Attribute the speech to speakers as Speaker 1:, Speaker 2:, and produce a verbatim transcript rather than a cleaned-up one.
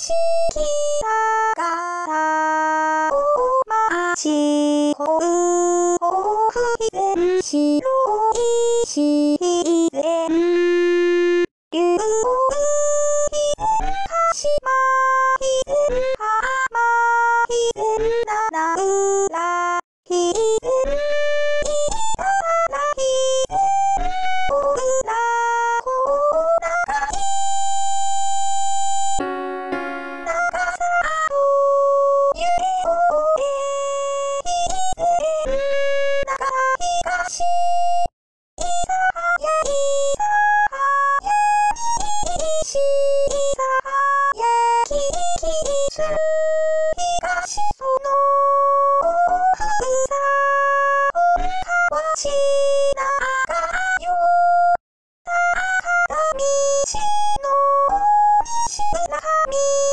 Speaker 1: しきたがたおまちほうほくいぜんしろいしぜんりゅういぜんかしまいぜんはまいぜんななうらいぜんいたらいぜんおうらこながい長さをゆれおえいぜん長いかしいさやいさやにしいさやききついかしそのふさおかわしながよたかだみしのしうらみ